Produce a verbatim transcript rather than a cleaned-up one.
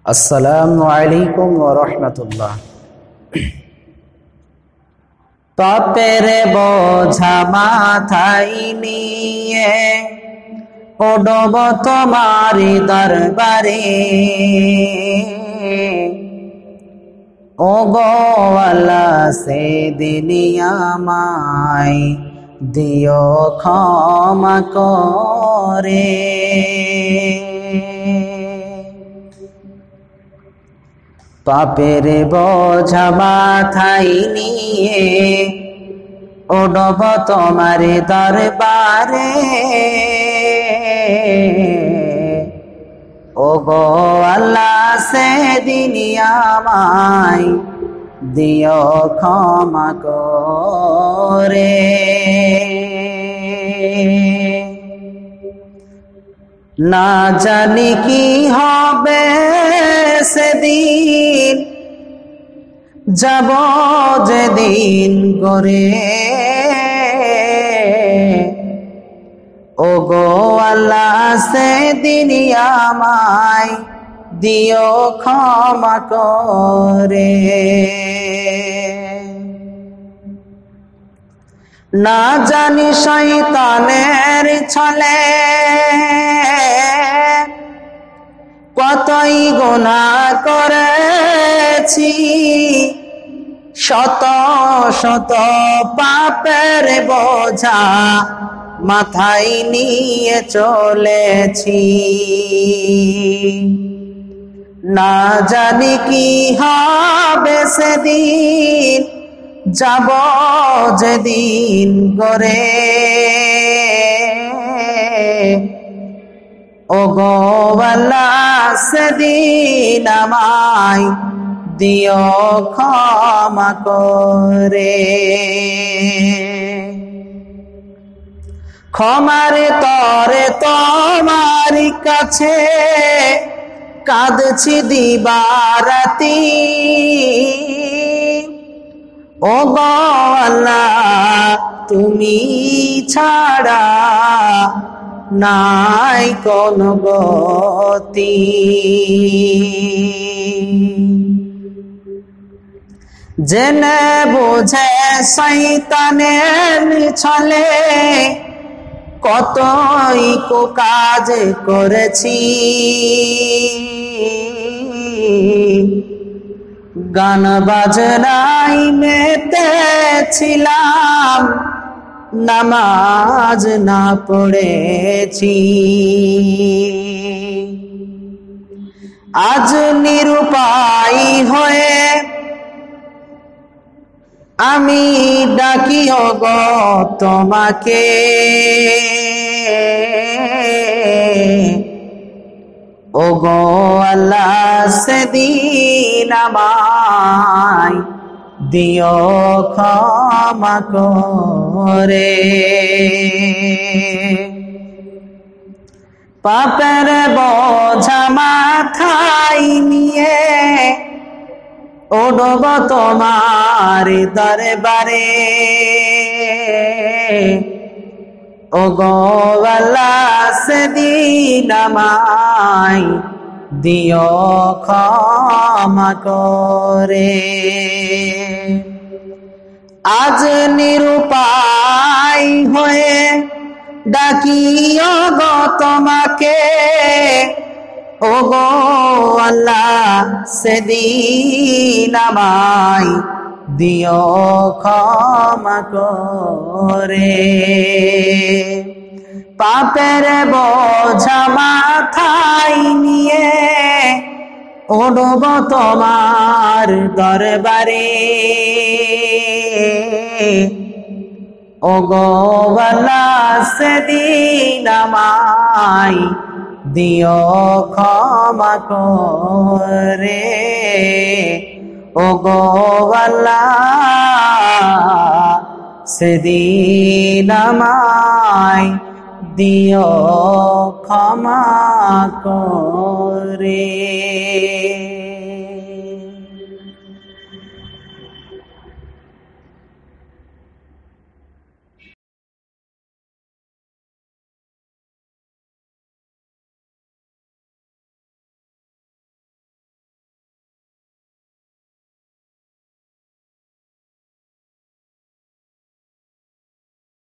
আসসালামু আলাইকুম ওয়া রাহমাতুল্লাহ। পাপের বোঝা মাথায় নিয়ে ওডব তোমারি দরবারে, ও গো আল্লাহ সেদিন আমায় দিও ক্ষমা করে। পাপের বোঝা মাথায় নিয়ে ওডব তোমার দরবারে, ও গো আল্লাহ সেদিন আমায় দিও ক্ষমা করে। না জানি কি হবে সেদিন, যাব যেদিন গরে, ও গো আল্লাহ সেদিন আমায় দিও ক্ষমা করে। না জানি শয়তানের ছলে কতই গুনাহ করেছি, শত শত পাপের বোঝা মাথায় নিয়ে চলেছি। না জানি কি হবে সেদিন, যাব যেদিন গরে, ও গো আল্লাহ সেদিন আমায় দিও ক্ষমা করে। ক্ষমার তরে তোমার কাছে কাঁদছি দিবারাতি, ও গো আল্লাহ তুমি ছাড়া নাই কোন গতি। জেনে বুঝে শয়তানের ছলে কতই কুকাজ করেছি, গান বাজনাই মেতেছিলাম, নামাজ না পড়েছি। আজ নিরুপায় হয়ে আমি ডাকি ও গো তোমাকে, ও গো আল্লাহ সেদিন আমায় দিও ক্ষমা করে। পাপের বোঝা মাথায় নিয়ে ওডব তোমার দরবারে, ও গো আল্লাহ সেদিন আমায় দিও ক্ষমা করে। আজ নিরুপায় হয়ে ডাকি ও গো তোমাকে, ও গো আল্লাহ সেদিন আমায় দিও ক্ষমা করে। পাপের বোঝা মাথায় নিয়ে ওডব তোমার দরবারে, ও গো আল্লাহ সেদিন আমায় দিও ক্ষমা করে। ও গো আল্লাহ সেদিন আমায় দিও ক্ষমা করে।